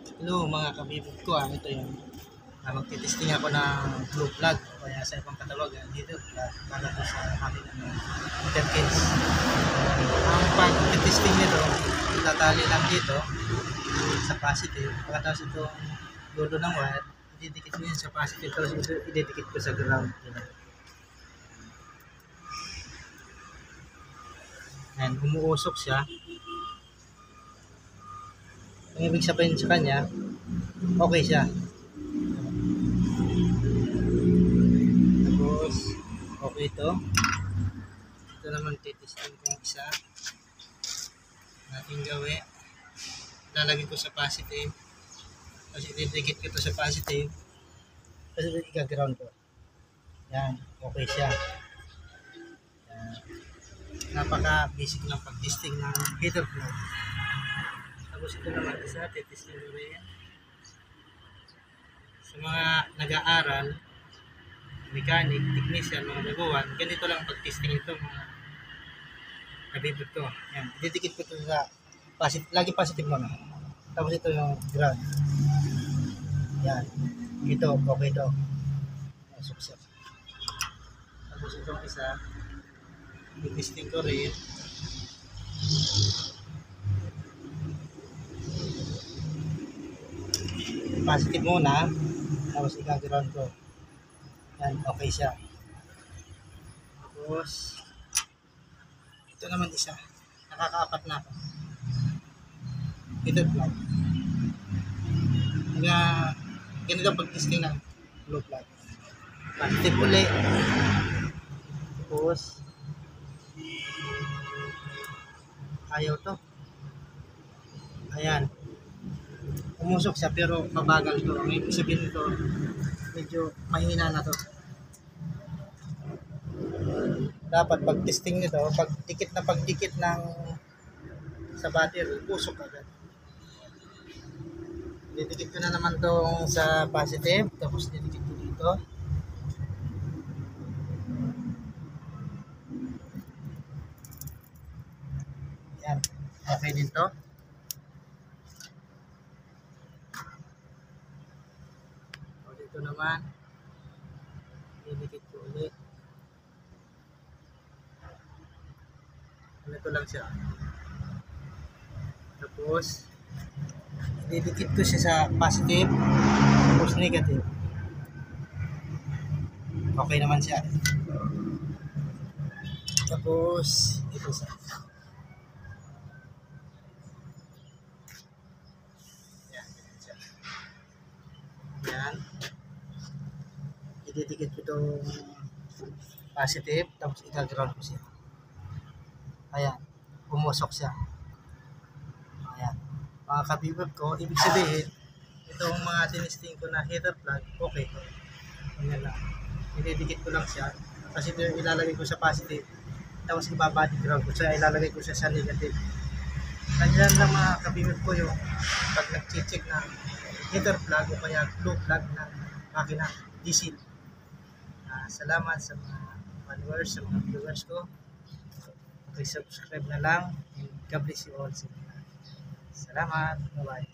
Hello mga kabibig ko, ito yung magtitesting ako ng blue plug o kaya sa ibang katawagan dito plug para to sa aking intercase. Ang pag-testing nito, tatali lang dito sa positive, pagkatapos itong dulo ng wire, ididikit mo yun sa positive, tapos ito ididikit ko sa ground. And umuusok siya. Ang ibig sabihin sa kanya, okay siya. Tapos, okay ito. Ito naman titesting ko isa. Natin gawin. Lalagay ko sa positive. Tapos ididikit ko ito sa positive. Tapos i-ground ko. Yan, okay siya. Yan. Napaka-basic ng pag-testing ng heater plug. Tapos ito naman isa, titesting ko rin. Sa mga nag-aaral, mechanic, technician, mga baguhan, ganito lang pag-testing ito mga kabibig ko. Yan, didikit ko ito sa positive, lagi positive muna. Tapos ito yung ground. Yan, ito, okay ito. Success. Tapos itong isa, i-testing ko rin. Positive muna, tapos i-ground ko. Yan, okay siya. Tapos, ito naman isa. Nakakaapat na ako. Ito plug. Kaya, ganito pag-testing ng blue plug. Positive ulit. Tapos, ayaw to. Ayan. Umusok siya pero mabagal to. Ang ibig sabihin nito, medyo mahina na to. Dapat pag testing nito, pagdikit ng sa battery, usok agad. Didikit ko na naman tong sa positive, tapos didikit ko dito. Yan, okay din to. Dito naman, didikit ko ulit. Ito lang siya. Tapos, didikit ko siya sa positive, tapos negative. Okay naman siya. Tapos, ito siya. Yan, ganyan siya. Yan. Ididikit ko itong positive, tapos i-ground ko siya. Ayan, pumusok siya. Ayan. Mga kabibig ko, ibig sabihin, itong mga tinisting ko na heater plug, okay to. Ayan lang. Ididikit ko lang siya. Kasi ito yung ilalagay ko sa positive. Tapos ibabody ground ko siya, ilalagay ko siya sa negative. Ganyan lang mga kabibig ko yung pag nag-check ng heater plug o kaya blue plug ng makina, diesel. Salamat sa mga followers, sa mga viewers ko. Okay, subscribe na lang. And God bless you all. Salamat. Bye-bye.